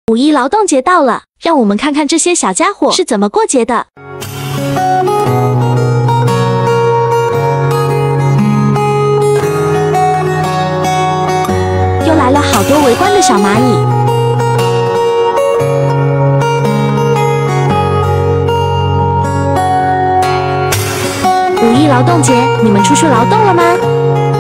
五一劳动节到了，让我们看看这些小家伙是怎么过节的。又来了好多围观的小蚂蚁。五一劳动节，你们出去劳动了吗？